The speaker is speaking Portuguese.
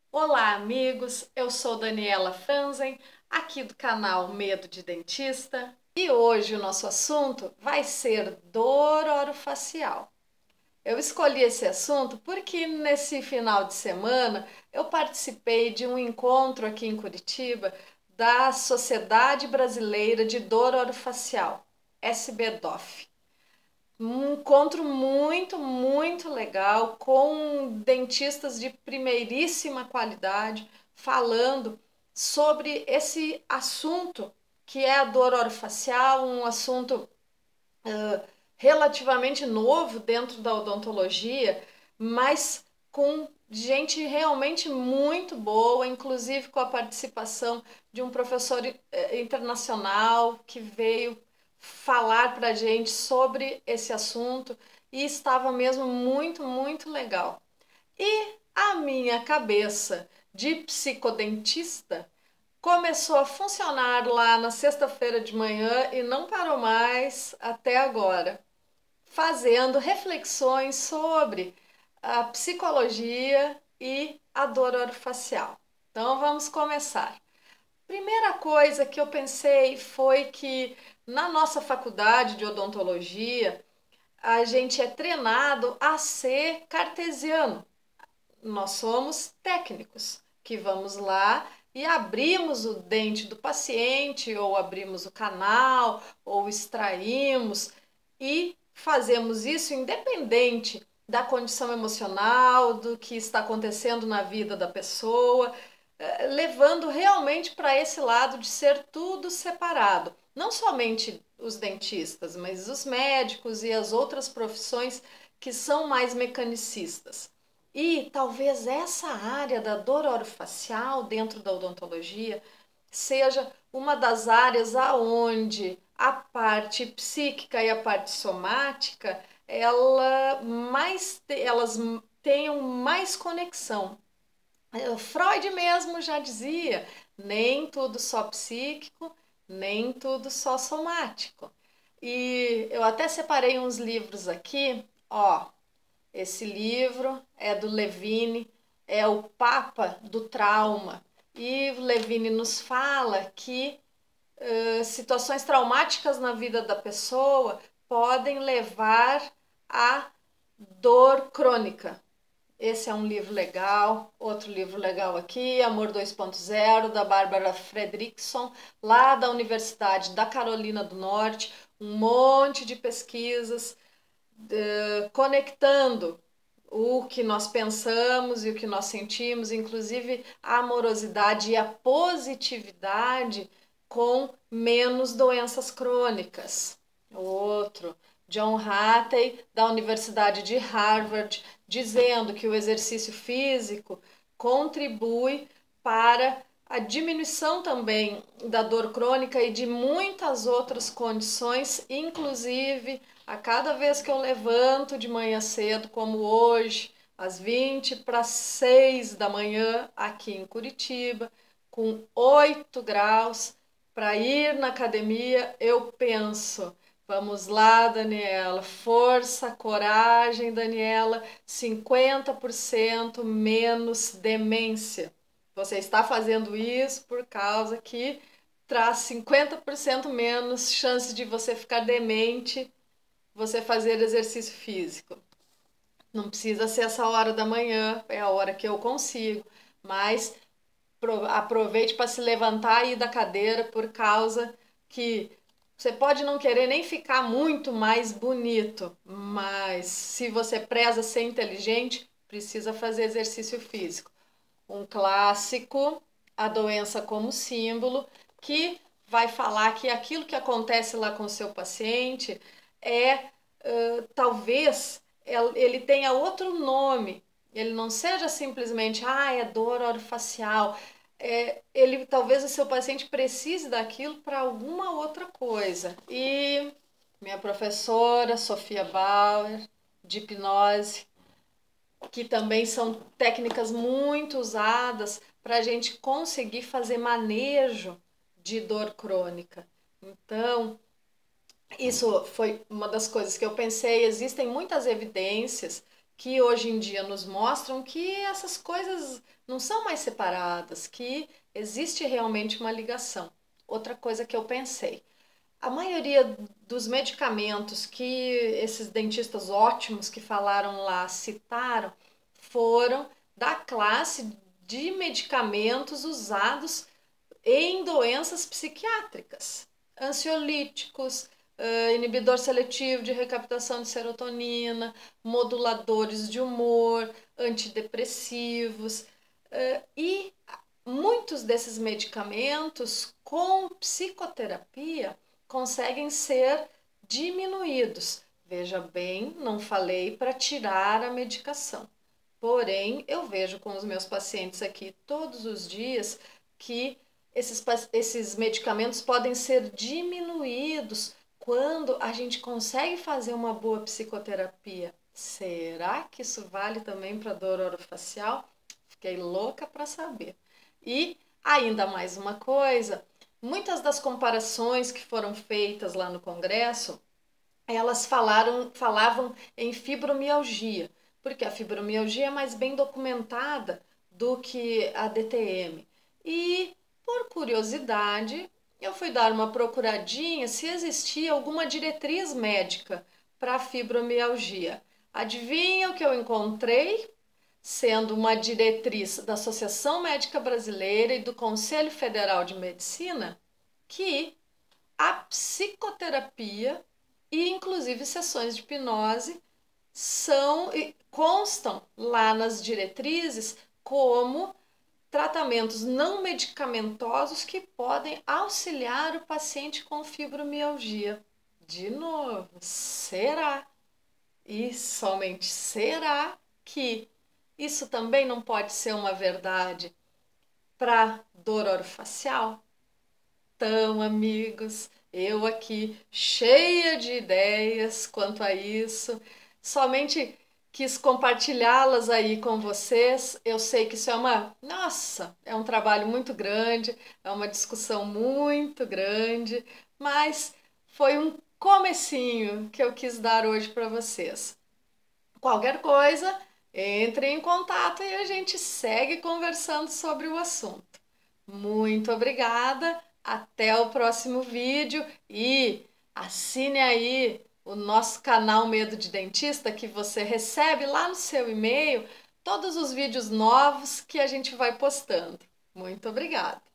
Olá, amigos! Eu sou Daniela Franzen, aqui do canal Medo de Dentista, e hoje o nosso assunto vai ser dor orofacial. Eu escolhi esse assunto porque nesse final de semana eu participei de um encontro aqui em Curitiba da Sociedade Brasileira de Dor Orofacial, SBDOF. Um encontro muito legal com dentistas de primeiríssima qualidade falando sobre esse assunto que é a dor orofacial, um assunto relativamente novo dentro da odontologia, mas com gente realmente muito boa, inclusive com a participação de um professor internacional que veio falar para a gente sobre esse assunto e estava mesmo muito legal. E a minha cabeça de psicodentista começou a funcionar lá na sexta-feira de manhã e não parou mais até agora, fazendo reflexões sobre a psicologia e a dor orofacial. Então vamos começar. Primeira coisa que eu pensei foi que na nossa faculdade de odontologia a gente é treinado a ser cartesiano. Nós somos técnicos que vamos lá e abrimos o dente do paciente, ou abrimos o canal, ou extraímos, e fazemos isso independente da condição emocional, do que está acontecendo na vida da pessoa, levando realmente para esse lado de ser tudo separado. Não somente os dentistas, mas os médicos e as outras profissões que são mais mecanicistas. E talvez essa área da dor orofacial dentro da odontologia seja uma das áreas aonde a parte psíquica e a parte somática elas tenham mais conexão. Freud mesmo já dizia, nem tudo só psíquico, nem tudo só somático. E eu até separei uns livros aqui, ó. Esse livro é do Levine, é o Papa do Trauma. E o Levine nos fala que situações traumáticas na vida da pessoa podem levar à dor crônica. Esse é um livro legal. Outro livro legal aqui, Amor 2.0, da Bárbara Fredrickson, lá da Universidade da Carolina do Norte. Um monte de pesquisas conectando o que nós pensamos e o que nós sentimos, inclusive a amorosidade e a positividade com menos doenças crônicas. Outro, John Hattie, da Universidade de Harvard, dizendo que o exercício físico contribui para a diminuição também da dor crônica e de muitas outras condições, inclusive a cada vez que eu levanto de manhã cedo, como hoje, às 20 para 6 da manhã, aqui em Curitiba, com 8 graus, para ir na academia, eu penso: vamos lá, Daniela, força, coragem, Daniela, 50% menos demência. Você está fazendo isso por causa que traz 50% menos chance de você ficar demente, você fazer exercício físico. Não precisa ser essa hora da manhã, é a hora que eu consigo, mas aproveite para se levantar e ir da cadeira, por causa que você pode não querer nem ficar muito mais bonito, mas se você preza ser inteligente, precisa fazer exercício físico. Um clássico, A Doença como Símbolo, que vai falar que aquilo que acontece lá com o seu paciente é, talvez ele tenha outro nome, ele não seja simplesmente, é dor orofacial. Ele talvez o seu paciente precise daquilo para alguma outra coisa. E minha professora Sofia Bauer, de hipnose, que também são técnicas muito usadas para a gente conseguir fazer manejo de dor crônica. Então, isso foi uma das coisas que eu pensei. Existem muitas evidências que hoje em dia nos mostram que essas coisas não são mais separadas, que existe realmente uma ligação. Outra coisa que eu pensei, a maioria dos medicamentos que esses dentistas ótimos que falaram lá citaram foram da classe de medicamentos usados em doenças psiquiátricas, ansiolíticos, inibidor seletivo de recaptação de serotonina, moduladores de humor, antidepressivos, e muitos desses medicamentos com psicoterapia conseguem ser diminuídos. Veja bem, não falei para tirar a medicação. Porém, eu vejo com os meus pacientes aqui todos os dias que esses medicamentos podem ser diminuídos quando a gente consegue fazer uma boa psicoterapia. Será que isso vale também para dor orofacial? Fiquei louca para saber. E ainda mais uma coisa, muitas das comparações que foram feitas lá no congresso, elas falavam em fibromialgia, porque a fibromialgia é mais bem documentada do que a DTM. E, por curiosidade, eu fui dar uma procuradinha se existia alguma diretriz médica para fibromialgia. Adivinha o que eu encontrei? Sendo uma diretriz da Associação Médica Brasileira e do Conselho Federal de Medicina, que a psicoterapia e inclusive sessões de hipnose constam lá nas diretrizes como tratamentos não medicamentosos que podem auxiliar o paciente com fibromialgia. De novo, será? E somente será que isso também não pode ser uma verdade para dor orofacial? Então, amigos, eu aqui cheia de ideias quanto a isso, somente quis compartilhá-las aí com vocês. Eu sei que isso é um trabalho muito grande, é uma discussão muito grande, mas foi um comecinho que eu quis dar hoje para vocês. Qualquer coisa, entre em contato e a gente segue conversando sobre o assunto. Muito obrigada, até o próximo vídeo e assine aí o nosso canal Medo de Dentista, que você recebe lá no seu e-mail todos os vídeos novos que a gente vai postando. Muito obrigada!